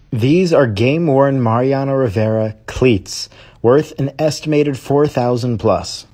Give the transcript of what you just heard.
These are game-worn Mariano Rivera Cleats, worth an estimated $4,000 plus.